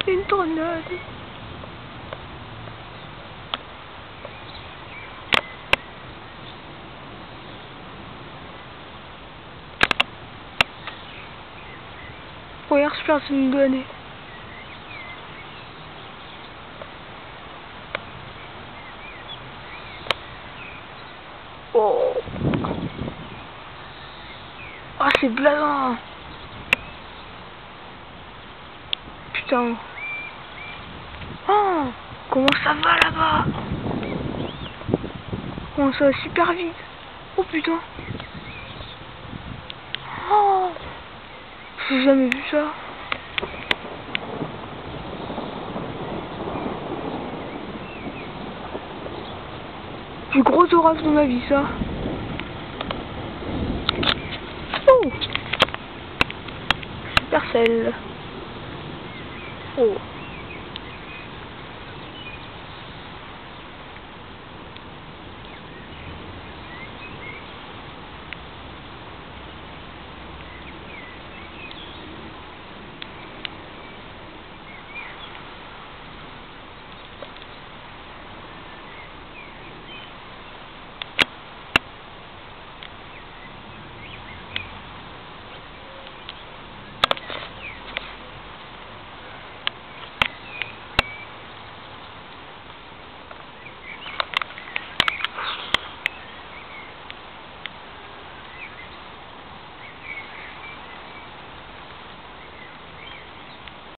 C'est une tornade. Regarde, super, c'est une donnée. Oh. Oh, c'est blasant. Putain. Oh, comment ça va là-bas? Comment ça va super vite? Oh putain. Oh, j'ai jamais vu ça. Plus gros orage de ma vie, ça. Oh, Supercell. Oh.